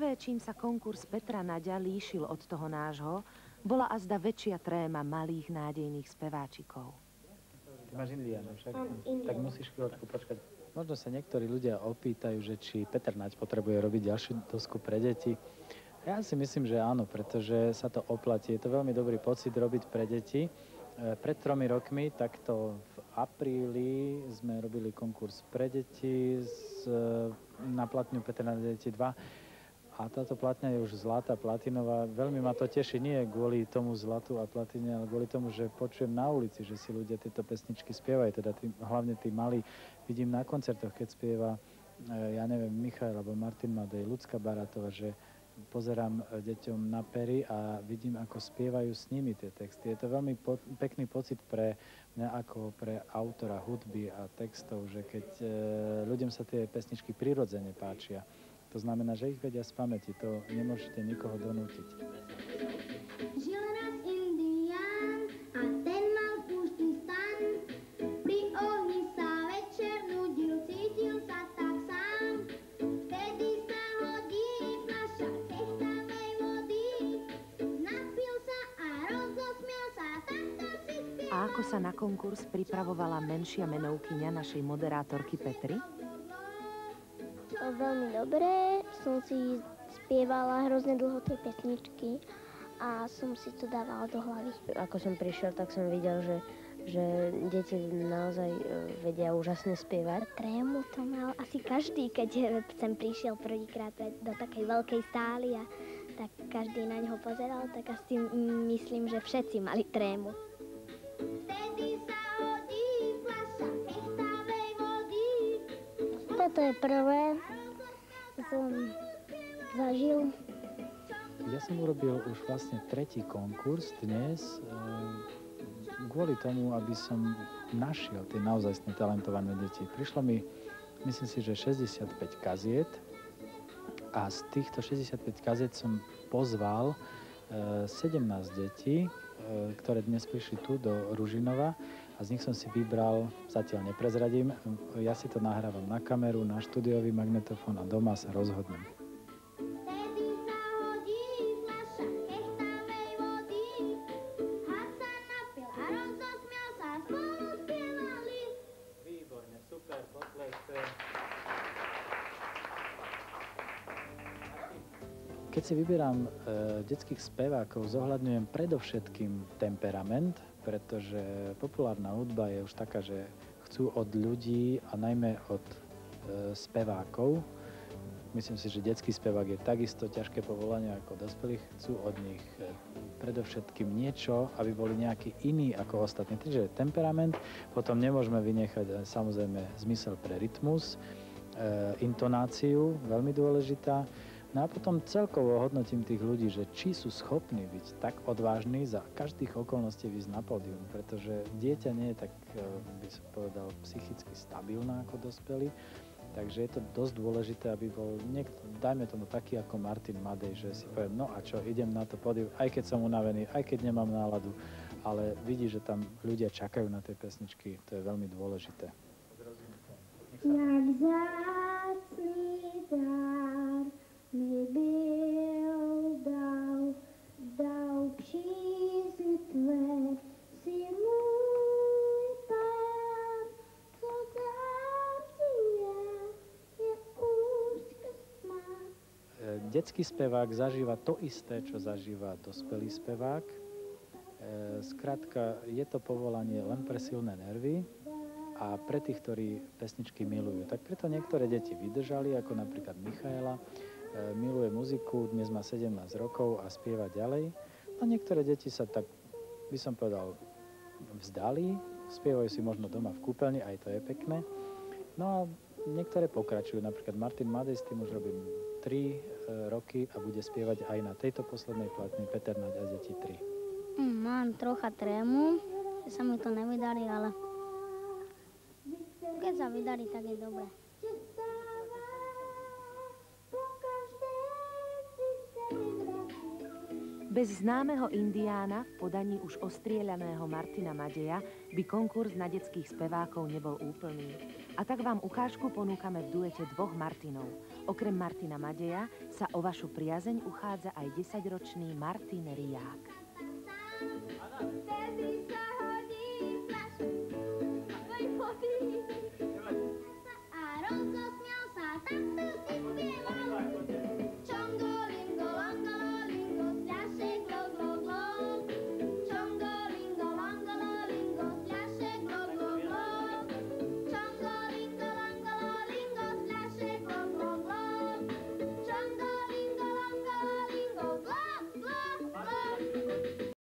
prvé, čím sa konkurs Petra Naďa líšil od toho nášho, bola azda väčšia tréma malých nádejných speváčikov. Ty máš Indiana však? Tak musíš chvíľočku počkať. Možno sa niektorí ľudia opýtajú, že či Peter Naď potrebuje robiť ďalšiu dosku pre deti. Ja si myslím, že áno, pretože sa to oplatí. Je to veľmi dobrý pocit robiť pre deti. Pred 3 rokmi, takto v apríli, sme robili konkurs pre deti na platňu Peter Naď deti 2. A táto platňa je už zlatá, platinová. Veľmi ma to teší, nie kvôli tomu zlatu a platine, ale kvôli tomu, že počujem na ulici, že si ľudia tieto pesničky spievajú. Teda hlavne tí malí. Vidím na koncertoch, keď spieva, ja neviem, Michael alebo Martin Madej, Ľudská Baratová, že pozerám deťom na pery a vidím, ako spievajú s nimi tie texty. Je to veľmi pekný pocit pre mňa ako pre autora hudby a textov, že keď ľuďom sa tie pesničky prirodzene páčia. To znamená, že ich vedia z pamäti. To nemôžete nikoho donútiť. Žil raz Indián a ten mal púštny stan. Pri ohni sa večer nudil, cítil sa tak sám. Vtedy sa hodí fľaša chechtavej vody. Napil sa a rozosmial sa, takto si spieval. A ako sa na konkurs pripravovala menšia menovkyňa našej moderátorky Petry? Veľmi dobre, som si spievala hrozne dlho tie pesničky a som si to dávala do hlavy. Ako som prišiel, tak som videl, že deti naozaj vedia úžasne spievať. Trému to mal asi každý, keď sem prišiel prvýkrát do takej veľkej sály a tak každý na ňo pozeral, tak asi myslím, že všetci mali trému. Vtedy sa hodí fľaša chechtavej vody. Toto je prvé, som zažil. Ja som urobil už vlastne 3. konkurs dnes kvôli tomu, aby som našiel tie naozajstné talentované deti. Prišlo mi, myslím si, že 65 kaziet a z týchto 65 kaziet som pozval 17 detí, ktoré dnes prišli tu do Ružinova a z nich som si vybral, zatiaľ neprezradím, ja si to nahrávam na kameru, na štúdiový magnetofón a doma sa rozhodnem. Vtedy sa hodí fľaša chechtavej vody. Had sa napil a rozosmial sa, spolu spievali. Výborne, super, potlešte. Keď si vyberám detských spevákov, zohľadňujem predovšetkým temperament, pretože populárna hudba je už taká, že chcú od ľudí a najmä od spevákov. Myslím si, že detský spevák je takisto ťažké povolanie ako dospelých. Chcú od nich predovšetkým niečo, aby boli nejaký iný ako ostatní. Takže temperament, potom nemôžeme vynechať samozrejme zmysel pre rytmus, intonáciu, veľmi dôležitá. No a potom celkovo hodnotím tých ľudí, že či sú schopní byť tak odvážni za každých okolností výjsť na pódium, pretože dieťa nie je tak, by som povedal, psychicky stabilná ako dospelý, takže je to dosť dôležité, aby bol niekto, dajme tomu taký ako Martin Madej, že si poviem, no a čo, idem na to pódium, aj keď som unavený, aj keď nemám náladu, ale vidí, že tam ľudia čakajú na tie pesničky, to je veľmi dôležité. Jak vzácný dar mi byl dal příznivé, si můj pán, co dám ti je úzkost má. Detský spevák zažíva to isté, čo zažíva dospelý spevák. Skrátka, je to povolanie len pre silné nervy a pre tých, ktorí pesničky milujú. Tak preto niektoré deti vydržali, ako napríklad Michaela, miluje muziku, dnes má 17 rokov a spieva ďalej. A niektoré deti sa tak, by som povedal, vzdali, spievajú si možno doma v kúpeľni, aj to je pekné. No a niektoré pokračujú, napríklad Martin Madej, s tým už robím 3 roky a bude spievať aj na tejto poslednej platni Peter Naď a deti 3. Mám trocha trému, že sa mi to nevydali, ale keď sa vydarí, tak je dobré. Bez známeho indiána v podaní už ostrieľaného Martina Madeja by konkurs na detských spevákov nebol úplný. A tak vám ukážku ponúkame v duete dvoch Martinov. Okrem Martina Madeja sa o vašu priazeň uchádza aj 10-ročný Martin Riák. Každý sa hodí fľašu, tvoj popík.